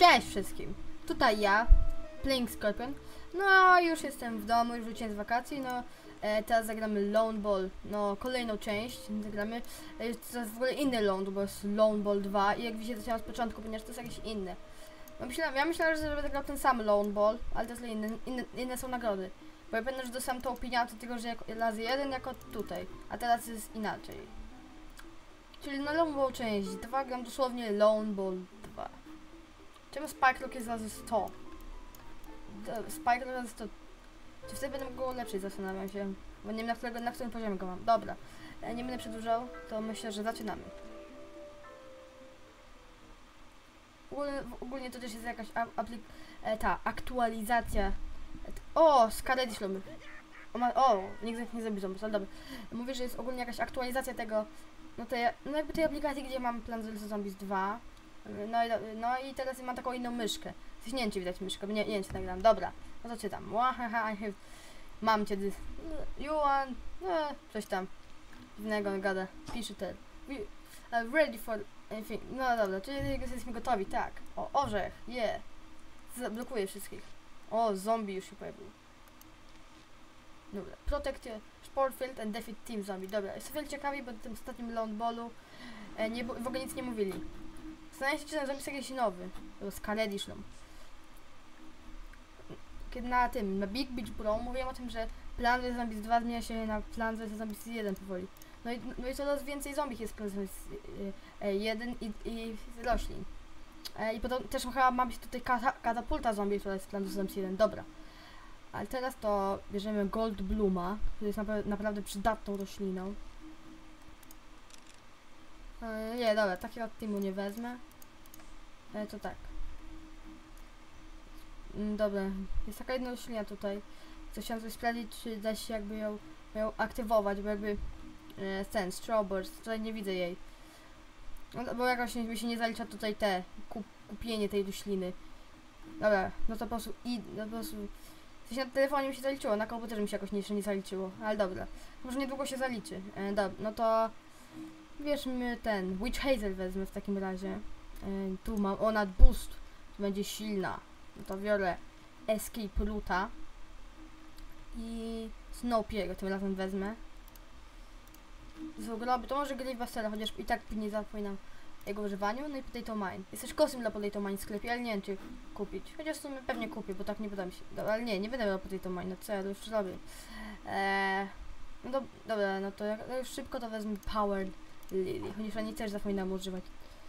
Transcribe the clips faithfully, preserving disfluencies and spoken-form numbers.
Cześć wszystkim! Tutaj ja, Playing Scorpion. No już jestem w domu, już wróciłem z wakacji, no e, teraz zagramy Lone Ball, no kolejną część zagramy. E, jest teraz w ogóle inny Lone, bo jest Lone Ball dwa i jak widzicie zaczynam z początku, ponieważ to jest jakieś inne. No, myślałem, ja myślałem, że będę grał ten sam Lone Ball, ale to jest inne, inne, inne są nagrody. Bo ja pamiętam, że dostałem tą opiniatę tylko, że jako, razy jeden jako tutaj, a teraz jest inaczej. Czyli na Lone Ball część dwa gram dosłownie Lone Ball dwa. Czemu Spike Rock jest razy sto? Spike Rock razy sto. Czy wtedy będę go ulepszyć, zastanawiam się. Bo nie wiem na, którego, na którym poziomie go mam. Dobra, e, nie będę przedłużał, to myślę, że zaczynamy. Ogólnie, ogólnie to też jest jakaś aplik e, ta aktualizacja. E, o, Scarlet Śluby. O, ma, o, nigdy nie zrobił zombie, ale dobra. Mówię, że jest ogólnie jakaś aktualizacja tego, no, tej, no jakby tej aplikacji, gdzie mam Plants vs Zombies dwa. No i, no i teraz mam taką inną myszkę. Coś nie wiem, czy widać myszkę, bo nie, nie wiem, czy nagram. Dobra, no to czytam. Wahaha, I have... Mam cię, you want... No, coś tam. Innego gada. Pisze ten. I'm ready for anything. No dobra, czyli jesteśmy gotowi, tak. O, orzech, yeah. Zablokuję wszystkich. O, zombie już się pojawił. Dobra, protect your sport field and defeat team zombie. Dobra, jest wiele ciekawi, bo w tym ostatnim Lone Ballu e, nie, w ogóle nic nie mówili. Zastanawiam się, czy ten zombie jest jakiś nowy. To jest Scarlet Ślub. Kiedy na tym, na Big Beach Brawl mówiłem o tym, że Plants vs Zombies dwa zmienia się na Plants vs Zombies jeden powoli. No i, no i coraz więcej zombie jest Plants vs jeden i, i roślin. E, I potem też chyba ma być tutaj kata, katapulta zombie, która jest Plants vs Zombies jeden. Dobra. Ale teraz to bierzemy Gold Blooma, który jest napra naprawdę przydatną rośliną. E, nie, dobra, takiego teamu nie wezmę. E, to tak. Mm, dobra, jest taka jedna roślina tutaj. Co chciałam sobie sprawdzić, czy da się jakby ją, ją aktywować, bo jakby e, ten, Strawberries, tutaj nie widzę jej. No, bo jakoś mi się nie zalicza tutaj te, kup, kupienie tej rośliny. Dobra, no to po prostu i, no po prostu... Coś na telefonie mi się zaliczyło, na komputerze mi się jakoś jeszcze nie zaliczyło, ale dobra. Może niedługo się zaliczy. E, dobra, no to... Bierzmy ten, Witch Hazel wezmę w takim razie. E, tu mam, ona boost, tu będzie silna. No to biorę Escape Roota i Snowpiercer tym razem wezmę. Z ogroby, to może Grave Bustera, chociaż i tak nie zapominam jego używaniu. No i Potato Mine. Jest też kostium dla Potato Mine w sklepie, ale nie wiem, czy kupić. Chociaż w sumie pewnie kupię, bo tak nie podoba mi się. Dobra, ale nie, nie będę miał Potato Mine, no co ja to już robię. Eee, no do, dobra, no to jak, no już szybko to wezmę Power Lily, chociaż ja nie też zapominam używać.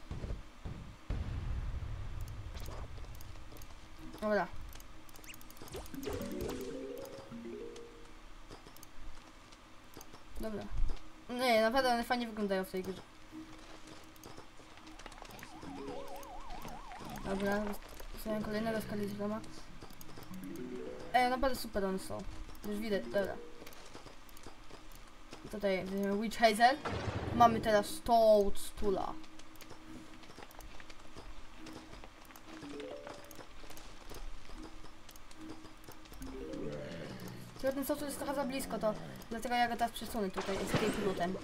Dobra. Dobra. Nie, naprawdę one fajnie wyglądają w tej grze. Dobra, zostawiam kolejnego Scarlet Śluba. Ej, naprawdę super one są. Już widać, dobra. Tutaj Witch Hazel. Mamy teraz Toadstoola. Tylko ten sosu jest trochę za blisko, to dlatego ja go teraz przesunę tutaj Escape Rootem.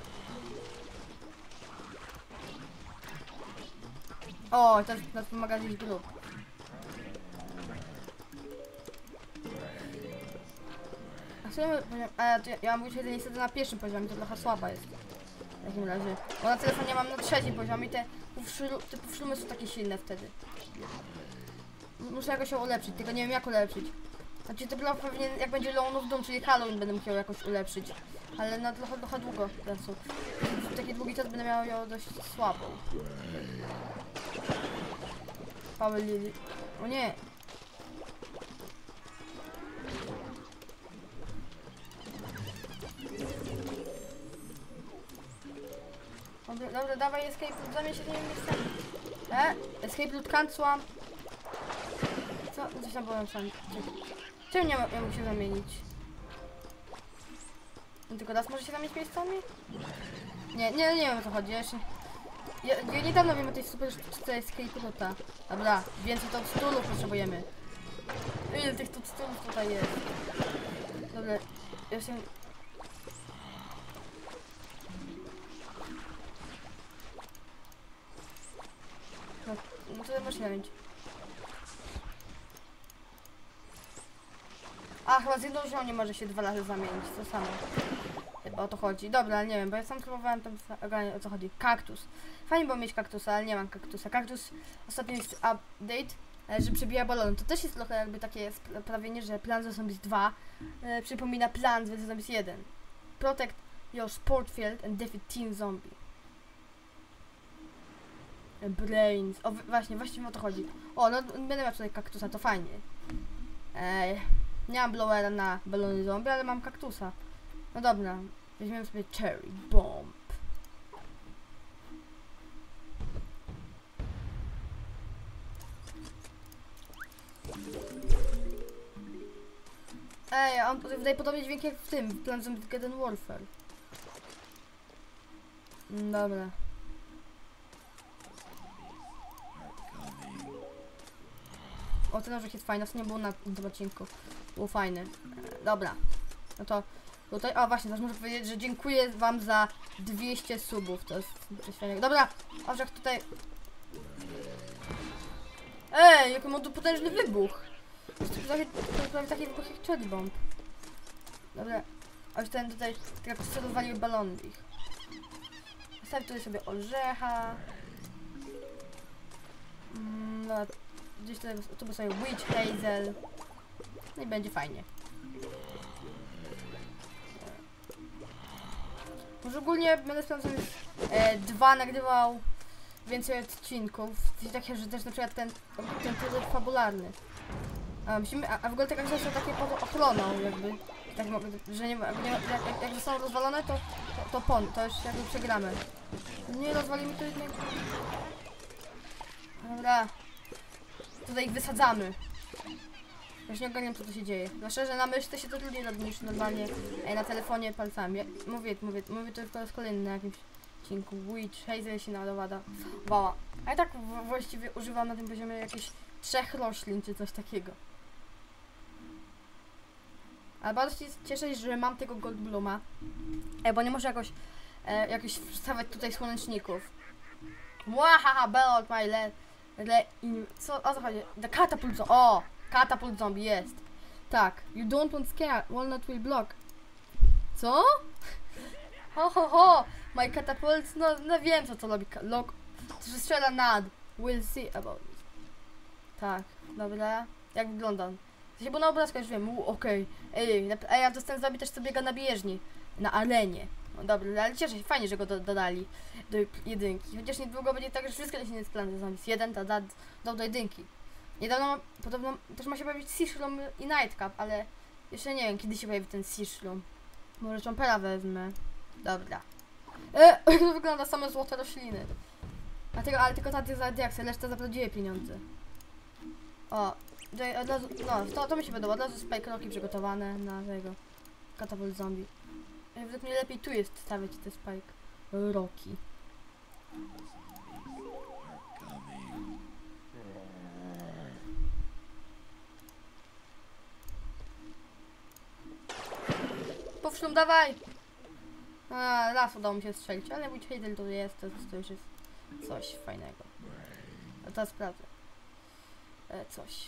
O, to nas pomaga zjeść grób. A co ja, a, to ja, ja mam już niestety na pierwszym poziomie, to trochę słaba jest. W takim razie. Bo na telefonie mam na trzecim poziomie i te półszlumy są takie silne wtedy. Muszę jakoś ją ulepszyć, tylko nie wiem jak ulepszyć. Znaczy to było pewnie jak będzie Lone of Doom, czyli Halloween będę musiał jakoś ulepszyć. Ale na trochę, trochę długo czasu. Taki długi czas będę miał ją dość słabą. Power Lily. O nie! Dobra, dobra, dawaj escape, zamień się tymi miejscami. E? Escape loot cancel. Co? Coś tam powiem sam. Czemu nie ja mógł się zamienić? No, tylko raz może się zamienić miejscami? Nie, nie, nie wiem o co chodzi. Ja, jeszcze... ja, ja niedawno wiem o tej super sztuce escape loota. Dobra, więcej to stulów potrzebujemy. Ile tych stulów tutaj jest? Dobra, ja się... No, no to możesz zamienić. A, chyba z jedną zią nie może się dwa razy zamienić, to samo. Chyba o to chodzi. Dobra, ale nie wiem, bo ja sam próbowałem tam ogarniać, o co chodzi. Kaktus. Fajnie było mieć kaktusa, ale nie mam kaktusa. Kaktus, ostatnio jest update, e, że przebija balony. To też jest trochę jakby takie sprawienie, że Plants vs Zombies dwa e, przypomina Plants vs Zombies jeden. Protect your sport field and defeat team zombie. Brains. O, właśnie, właściwie o to chodzi. O, no będę miał tutaj kaktusa, to fajnie. Ej, nie mam blowera na balony zombie, ale mam kaktusa. No dobra, weźmiemy sobie Cherry Bomb. Ej, on wydaje podobnie dźwięk jak w tym, w Plants vs Garden Warfare. Dobra. O, ten nożek jest fajny, to nie było na tym odcinku. Było fajny. E, dobra. No to tutaj, o właśnie, też muszę powiedzieć, że dziękuję wam za dwieście subów. To jest coś fajnego. Dobra, orzech tutaj. Ej, jaki ma tu potężny wybuch. To jest prawie, to prawie taki wybuch jak Cherry Bomb. Dobra. Oś ten tutaj, tak jak rozwaliły balony ich. Zostawię tutaj sobie orzecha. Mm, dobra. Gdzieś tutaj, tu by sobie Witch Hazel. No i będzie fajnie. Może ogólnie będę sprawdzał już e, dwa nagrywał więcej odcinków. Coś takiego, że też na przykład ten, ten tryb fabularny. A, musimy, a, a w ogóle te kaktusy są takie pod ochroną jakby. Tak, że nie, nie jak, jak, jak zostaną rozwalone to, to, to pon, to już jakby przegramy. Nie rozwalimy to jednego. Dobra. Tutaj ich wysadzamy. Już nie ogarniam, co tu się dzieje. Zwłaszcza, że na myszce się to trudniej robi niż normalnie e, na telefonie palcami. Ja, mówię, mówię, mówię to już po raz kolejny na jakimś odcinku. Witch Hazel się nadawada. Wała. A ja tak w, właściwie używam na tym poziomie jakichś trzech roślin, czy coś takiego. Ale bardzo się cieszę, że mam tego Goldbluma. E, bo nie może jakoś, e, jakoś wstawiać tutaj słoneczników. Mwahaha, bell my leg. Le, in, co, o co chodzi? The catapult zombie. O! Catapult zombie jest. Tak. You don't want scare. Walnut will block. Co? Ho ho ho! My catapult. No, no wiem co to robi. Lock. To się strzela nad. We'll see about it. Tak. Dobra. Jak wygląda? To się było na obrazku, już wiem. Okej. Okay. Ej, ej, ja dostałem zombie też co biega na bieżni. Na arenie. No dobra, ale cieszę się, fajnie, że go do, dodali do jedynki. Chociaż niedługo będzie tak, że wszystko się nie Plants vs Zombies jeden to da, do, do jedynki. Niedawno podobno też ma się pojawić Seashroom i Nightcap, ale jeszcze nie wiem, kiedy się pojawi ten Seashroom. Może Chompera wezmę. Dobra. E, to wygląda same złote rośliny. A tego, ale tylko taty za diaksy, reszta za prawdziwe pieniądze. O, tutaj od razu, no, to, to mi się podoba, od razu Spike Rocky przygotowane na tego Catapult Zombie. Według mnie lepiej tu jest stawiać te Spike Rocky. Powszlum, dawaj! A, raz udało mi się strzelić, ale Witch Hazel to jest, to, to już jest coś fajnego. A teraz sprawdzę. E, coś.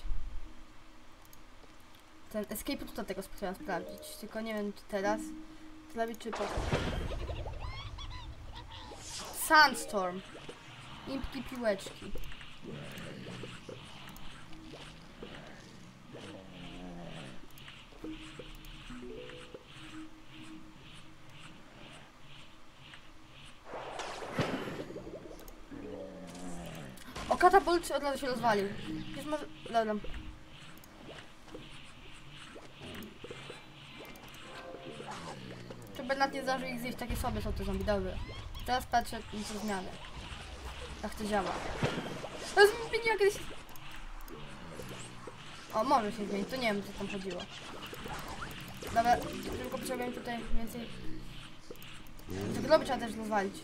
Ten escape tutaj tego chciałam sprawdzić, tylko nie wiem czy teraz zrobić czy potem. Sandstorm. Impki piłeczki. O, katapult od razu się rozwalił. Już może... Dobra. Czy Bernard nie zdążył ich zjeść, takie słabe są te zombie, dobre. Teraz patrzę na zmianę. Jak to działa. To zmieniła kiedyś... O, może się zmienić, to nie wiem, co tam chodziło. Dobra, tylko potrzebujemy tutaj więcej... To groby trzeba też rozwalić.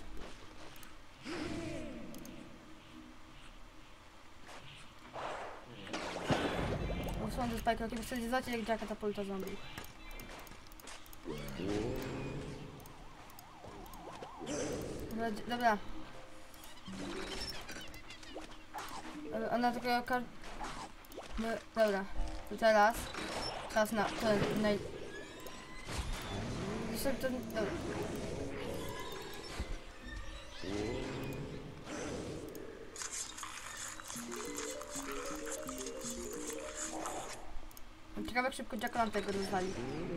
Usłyszałam do Spike Rocky, bo wtedy zobaczyć jak działa katapulta zombie. Dobra, dobra. Ona tylko kar... No, dobra, to teraz Czas na ten naj... Zresztą ten... Dobra. Ciekawe jak szybko Jack tego rozwali.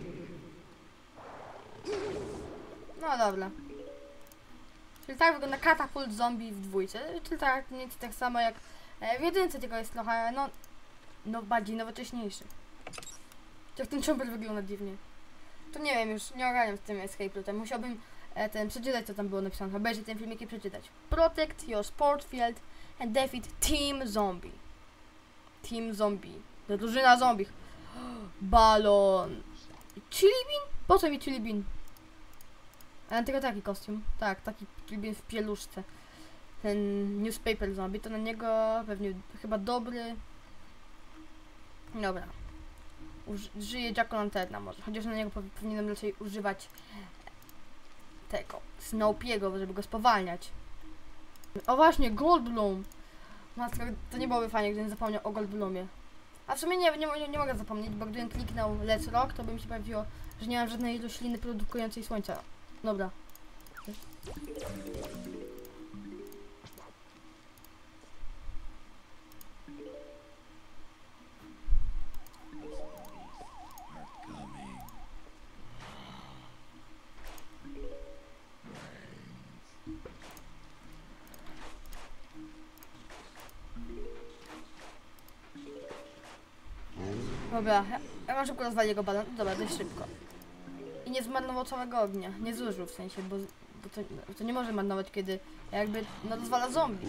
No dobra. Czyli tak wygląda katapult zombie w dwójce. Czyli tak, mniej więcej tak samo jak w jedynce, tylko jest trochę, no, no bardziej nowocześniejszy. Jak ten chomper wygląda dziwnie. To nie wiem, już nie ogarniam z tym escape routem. Musiałbym e, ten przeczytać, co tam było napisane. Obejrzeć ten filmik i przeczytać. Protect your sport field and defeat Team Zombie. Team Zombie. To drużyna zombie. Balon. Chili bean? Po co mi chili bean? Ale tylko taki kostium. Tak, taki chili bean w pieluszce. Ten newspaper zombie, to na niego pewnie chyba dobry. Dobra. Uż żyje Jack-o'-lanterna może, chociaż na niego powinienem raczej używać tego Snowpiego, żeby go spowalniać. O właśnie, Goldblum! Matka, to nie byłoby fajnie, gdybym zapomniał o Goldblumie. A w sumie nie, nie, nie, nie mogę zapomnieć, bo gdybym kliknął Let's Rock, to by mi się pojawiło, że nie mam żadnej rośliny produkującej słońca. Dobra. Dobra, ja, ja mam szybko rozwalić jego balon. Dobra, dość szybko. I nie zmarnował całego ognia. Nie zużył w sensie, bo, bo to, to nie może marnować, kiedy jakby no rozwala zombie.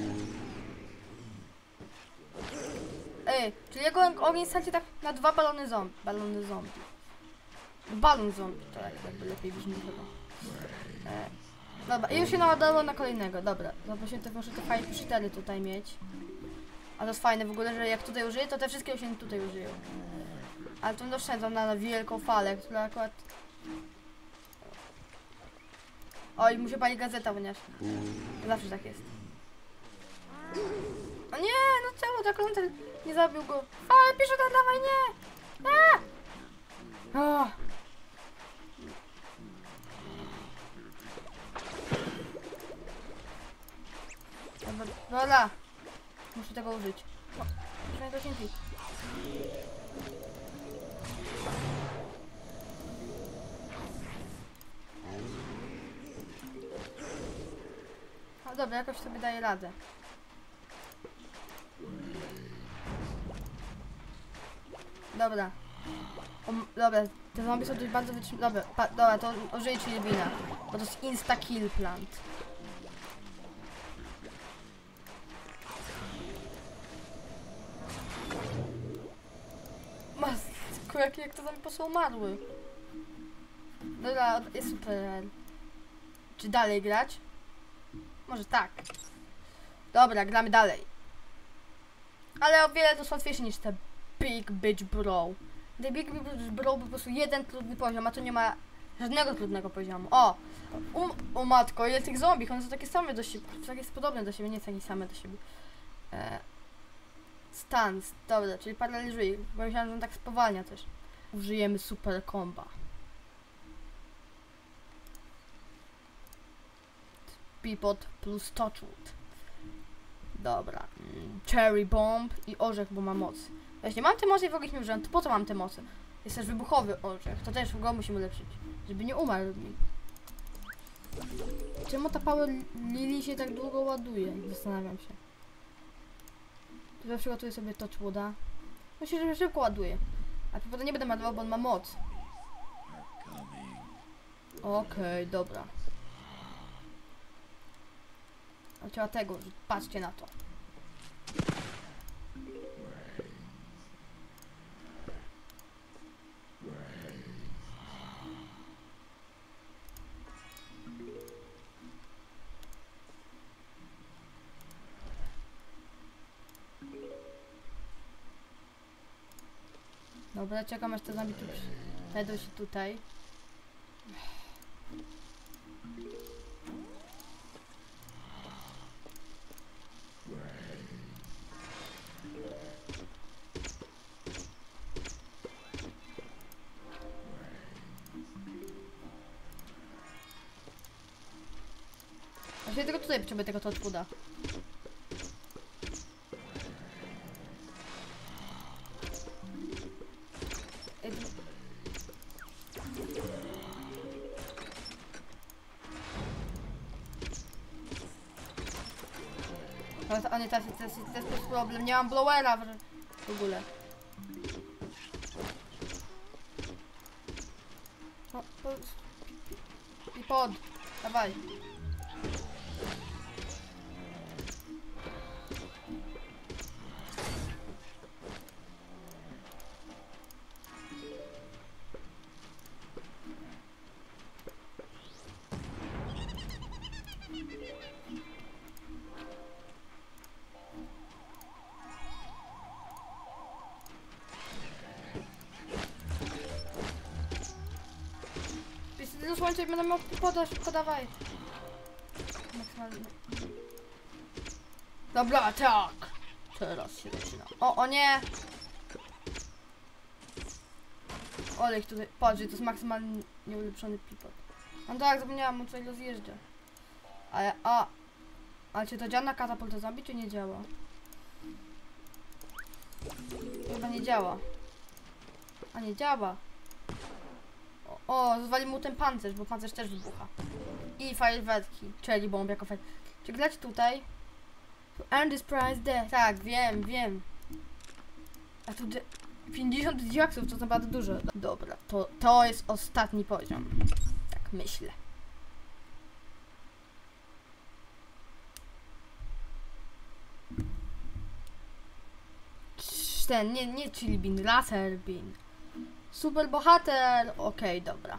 Ej, czyli jego ogień straci tak na dwa balony zombie. Balony zombie. Balon zombie, to jakby lepiej brzmi chyba. E, dobra, i już się naładowało na kolejnego. Dobra, zobaczmy, to muszę te fajne cztery tutaj mieć. A to jest fajne w ogóle, że jak tutaj użyję, to te wszystkie się tutaj użyją. Ale to doszedłem na wielką falę, która akurat... Oj, muszę palić gazetę, ponieważ zawsze tak jest. O nie, no czemu Jack-o'-lantern nie zabił go? Ale pisze ta dawaj, nie! A! O! Dobra, dobra. Muszę tego użyć. O, muszę go cięcić. No dobra, jakoś sobie daję radę. Dobra. O, dobra, te zombie są dość bardzo wytrzymane. Dobra, pa, dobra, to użyję chili beana, bo to jest insta kill plant. Matko, jak, jak to zombie po prostu umarły. Dobra, jest super. Czy dalej grać? Może tak. Dobra, gramy dalej. Ale o wiele to jest łatwiejsze niż te Big Bitch Bro. The Big Bitch Bro był po prostu jeden trudny poziom, a tu nie ma żadnego trudnego poziomu. O! Um, o matko, ile tych zombie, one są takie same do siebie, takie podobne do siebie, nie takie same do siebie. E, stans, dobra, czyli paraliżuje, bo myślałem, że on tak spowalnia też. Użyjemy super comba. Pipot plus Touchwood. Dobra. Mm, Cherry Bomb i orzech, bo ma moc. Właśnie, mam te moce i w ogóle nie użyłem. To po co mam te moce? Jest też wybuchowy orzech. To też go musimy ulepszyć. Żeby nie umarł mi. Czemu ta Power Lily się tak długo ładuje? Zastanawiam się. To przygotuję sobie Touchwooda. Myślę, że szybko ładuje. A potem nie będę ładował, bo on ma moc. Okej, okay, dobra. A trzeba tego, patrzcie na to. Dobra, czekam aż te zombie tu znajdą się tutaj. Właśnie tylko tutaj potrzebuję tego Torchwooda. A nie, teraz jest, teraz jest, teraz jest problem, nie mam blowera w, w ogóle. No, to... I pod, dawaj. Do słońca i będę miał poda, podawaj. Maksymalnie. Dobra, tak. Teraz się zaczyna. O, o nie! Olej tutaj, patrz, to jest maksymalnie nieulepszony pipot. No tak, zapomniałam, on tutaj rozjeżdża. Ale, a... Ale czy to działa na katapulta zombie, czy nie działa? Chyba nie działa. A nie działa. O, zwali mu ten pancerz, bo pancerz też wybucha. I fajerwerki, czyli bomb jako fajr. Czy grać tutaj? To earn this prize there. Tak, wiem, wiem. A tu pięćdziesiąt diaksów to naprawdę dużo. Dobra, to, to jest ostatni poziom. Tak myślę. Ten, nie, nie chili bean, laser bean. Super bohater! Okej, okay, dobra.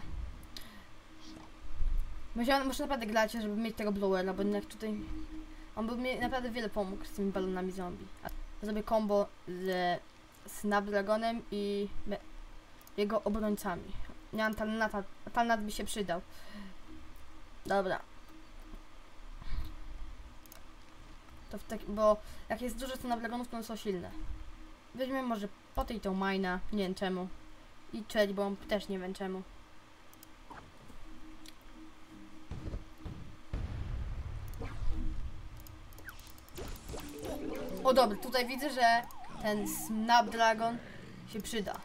Musiałem, muszę naprawdę grać, żeby mieć tego blowera, bo jednak tutaj... On by mi naprawdę wiele pomógł z tymi balonami zombie. A zrobię combo z Snapdragonem i jego obrońcami. Nie mam talnata, talnat by się przydał. Dobra. To w tak, bo jak jest dużo Snapdragonów, to one są silne. Weźmiemy może po tej tą Mina, nie wiem czemu. I Cherry Bomb, też nie wiem czemu. O dobra, tutaj widzę, że ten Snapdragon się przyda.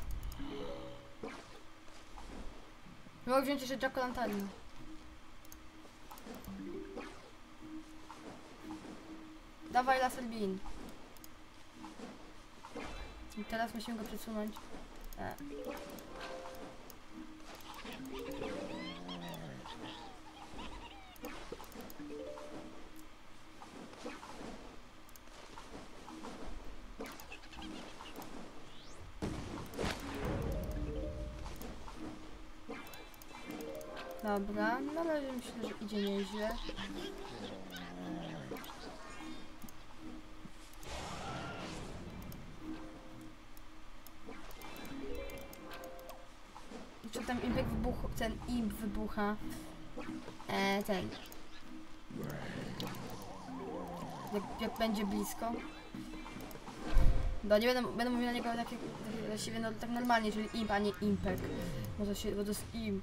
Mogę wziąć jeszcze Jack Lantern. Dawaj laser beam. I teraz musimy go przesunąć. E. Dobra, na razie myślę, że idzie nieźle. Czy tam impek wybuch, ten imp wybucha. E, ten. Jak, jak będzie blisko. Bo nie będę, będę mówił na niego tak, jak, właściwie no, tak normalnie, czyli imp, a nie impek. Bo to, się, bo to jest imp.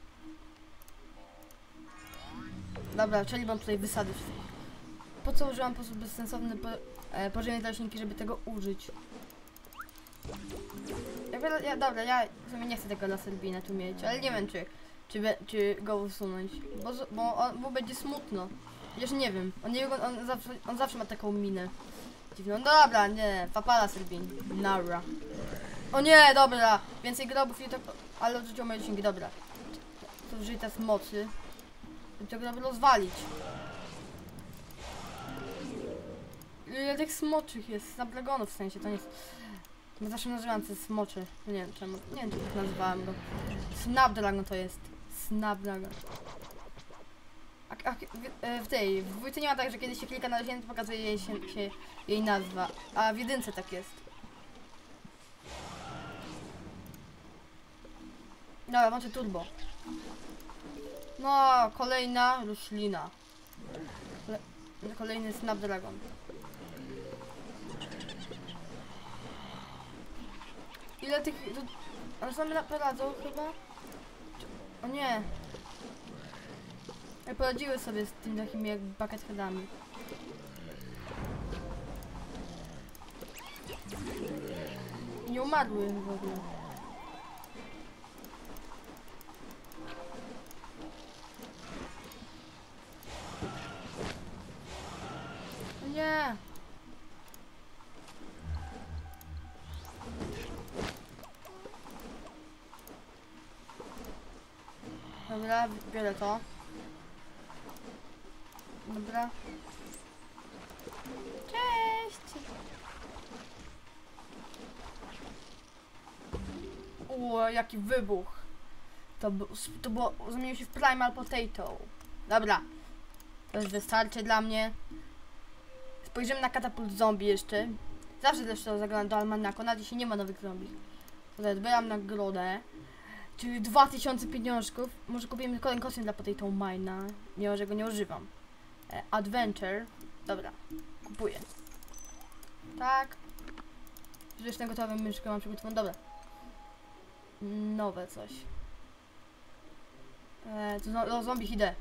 Dobra, czyli mam tutaj wysady. Po co użyłam po prostu bezsensowne po, e, pożywienie dla roślinki, żeby tego użyć? Ja, ja, dobra, ja w sumie nie chcę tego laserbina tu mieć, ale nie wiem czy, czy, be, czy go usunąć, bo, bo, on, bo będzie smutno. Chociaż nie wiem, on, nie, on, zawsze, on zawsze ma taką minę dziwną. Dobra, nie, papa laserbin, nara. O nie, dobra, więcej grobów i to, ale odrzuciło moje roślinki, dobra. To użyj teraz mocy, żeby tego groby rozwalić. Ile tych smoczych jest, Snapdragonów w sensie, to nie jest... Ja zawsze nazywam te smoczy, nie wiem czemu, nie wiem czemu tak nazywałem go. Snapdragon to jest, Snapdragon. A, a, w, w tej, w dwójce nie ma tak, że kiedy się klika na roślinę, to pokazuje jej, się, się, jej nazwa, a w jedynce tak jest. Dobra, włączę turbo. No, kolejna roślina. Kole, kolejny Snapdragon. Ile tych... One same poradzą chyba? O nie. I poradziły sobie z tymi takimi jak bucketheadami. I nie umarły w ogóle. Nie! Dobra, biorę to. Dobra. Cześć! O, jaki wybuch! To, to było, zamieniło się w Primal Potato. Dobra. To już wystarczy dla mnie. Spojrzymy na katapult zombie jeszcze. Zawsze też to zaglądam do almanaku, na dzisiaj nie ma nowych zombie. Tutaj odbieram nagrodę. Czyli dwa tysiące pieniążków. Może kupimy kolejny kostium dla Potato Mine'a. Mimo, że go nie używam. E, Adventure. Dobra. Kupuję. Tak. Zresztą gotowe myszkę mam przygotowaną. Dobra. Nowe coś. E, to do zombie idę.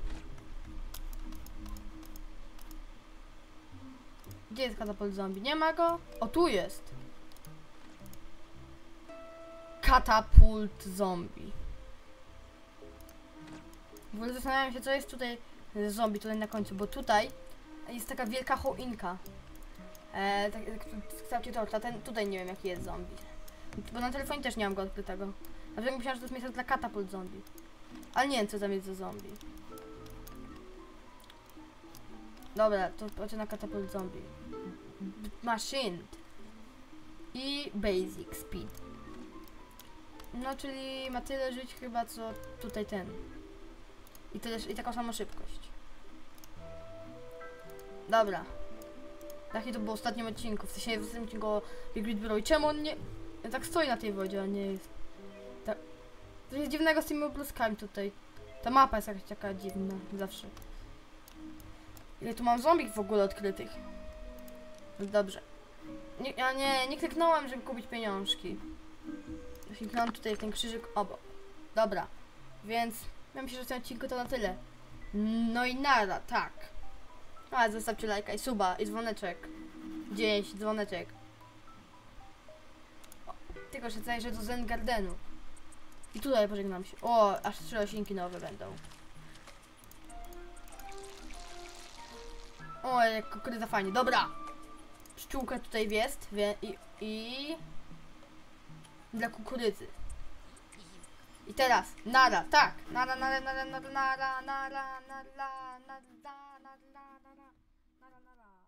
Gdzie jest katapult zombie? Nie ma go? O, tu jest. Katapult zombie. W ogóle zastanawiam się, co jest tutaj z zombie, tutaj na końcu, bo tutaj jest taka wielka choinka. E, tak, w kształcie torta. Ten, tutaj nie wiem, jaki jest zombie. Bo na telefonie też nie mam go odkrytego. Dlatego myślałam, że to jest miejsce dla katapult zombie. Ale nie wiem, co tam jest za zombie. Dobra, to patrzę na katapult zombie. Machine. I basic speed. No, czyli ma tyle żyć chyba, co tutaj ten. I tyle, i taką samą szybkość. Dobra. Taki to było w ostatnim odcinku. W sensie w ostatnim odcinku o Big Red Bureau. I czemu on nie... tak stoi na tej wodzie, a nie jest... Tak... Coś jest dziwnego z tymi obruskami tutaj. Ta mapa jest jakaś taka dziwna. Zawsze. Ile tu mam zombie w ogóle odkrytych? Dobrze. Nie, ja nie, nie kliknąłem, żeby kupić pieniążki. Kliknąłem tutaj w ten krzyżyk obok. Dobra. Więc... ja myślę, że w tym odcinku to na tyle. No i nara, tak. A, zostawcie lajka i suba i dzwoneczek. Dzień, dzwoneczek. O, tylko się zajrzę do Zen Gardenu. I tutaj pożegnam się. O, aż trzy roślinki nowe będą. O, jak kukurydza fajnie. Dobra. Pszczółka tutaj jest. Wie, i, I... dla kukurydzy. I teraz, nara, tak. Nara, nara, nara, nara, nara, nara, nara, nara, nara, nara, nara, nara, nara.